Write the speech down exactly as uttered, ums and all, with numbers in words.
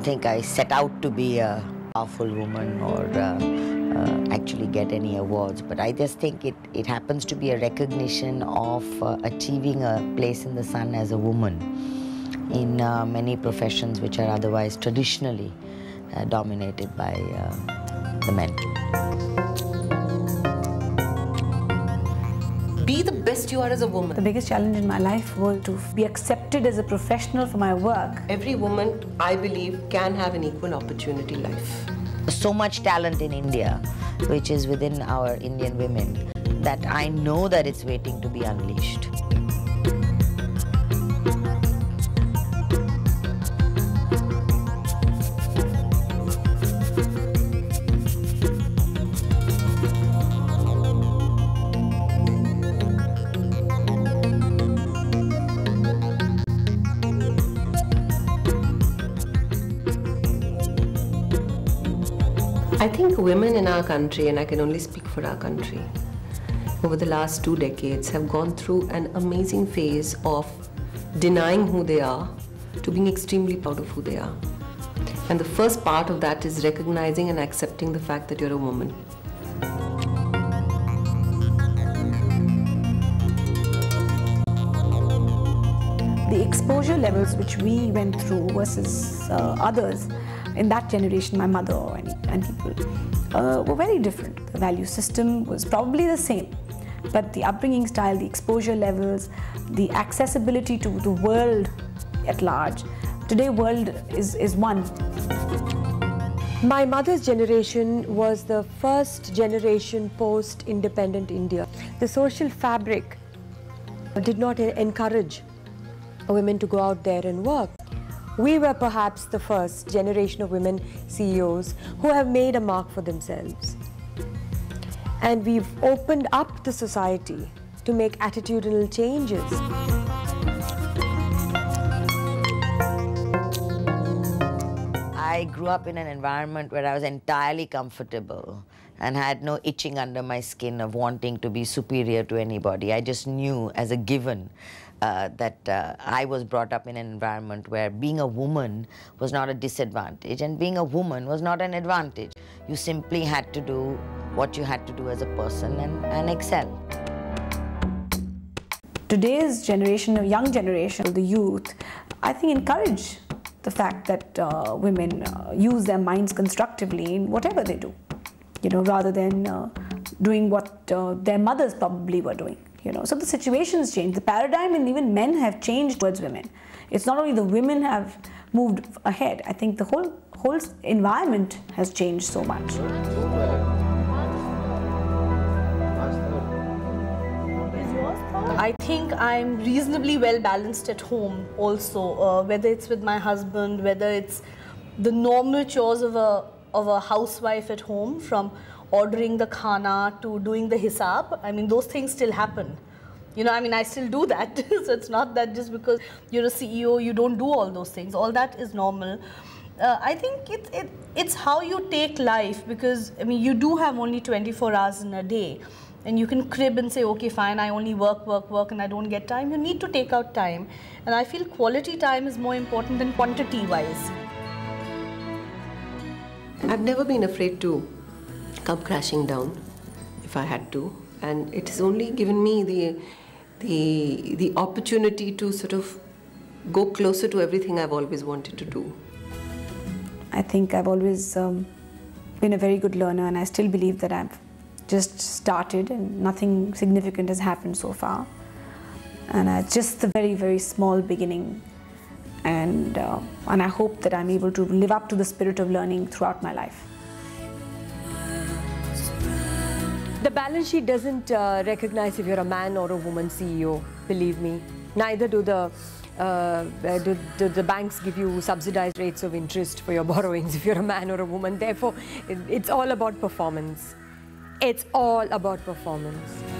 think I set out to be a powerful woman or uh, uh, actually get any awards, but I just think it, it happens to be a recognition of uh, achieving a place in the sun as a woman in uh, many professions which are otherwise traditionally uh, dominated by uh, the men. Be the best you are as a woman. The biggest challenge in my life was to be accepted as a professional for my work. Every woman, I believe, can have an equal opportunity life. There's so much talent in India, which is within our Indian women, that I know that it's waiting to be unleashed. I think women in our country, and I can only speak for our country, over the last two decades have gone through an amazing phase of denying who they are to being extremely proud of who they are. And the first part of that is recognizing and accepting the fact that you're a woman. The exposure levels which we went through versus uh, others in that generation, my mother and, and people, uh, were very different. The value system was probably the same, but the upbringing style, the exposure levels, the accessibility to the world at large, today world is, is one. My mother's generation was the first generation post-independent India. The social fabric did not encourage women to go out there and work. We were perhaps the first generation of women C E Os who have made a mark for themselves. And we've opened up the society to make attitudinal changes. I grew up in an environment where I was entirely comfortable and had no itching under my skin of wanting to be superior to anybody. I just knew as a given Uh, that uh, I was brought up in an environment where being a woman was not a disadvantage and being a woman was not an advantage. You simply had to do what you had to do as a person and, and excel. Today's generation, a young generation, the youth, I think encourage the fact that uh, women uh, use their minds constructively in whatever they do, you know, rather than uh, doing what uh, their mothers probably were doing. You know, so the situations change. The paradigm and even men have changed towards women. It's not only the women have moved ahead. I think the whole whole environment has changed so much. I think I'm reasonably well balanced at home also, uh, whether it's with my husband, whether it's the normal chores of a of a housewife at home, from ordering the khana to doing the hisab. I mean, those things still happen. You know, I mean, I still do that. So it's not that just because you're a C E O, you don't do all those things. All that is normal. Uh, I think it, it, it's how you take life, because, I mean, you do have only twenty-four hours in a day. And you can crib and say, okay, fine, I only work, work, work, and I don't get time. You need to take out time. And I feel quality time is more important than quantity-wise. I've never been afraid to come crashing down if I had to, and it has only given me the the the opportunity to sort of go closer to everything I've always wanted to do. I think I've always um, been a very good learner, and I still believe that I've just started and nothing significant has happened so far, and it's just the very very small beginning, and uh, and I hope that I'm able to live up to the spirit of learning throughout my life. The balance sheet doesn't uh, recognize if you're a man or a woman C E O, believe me. Neither do the, uh, do, do the banks give you subsidized rates of interest for your borrowings if you're a man or a woman. Therefore, it, it's all about performance. It's all about performance.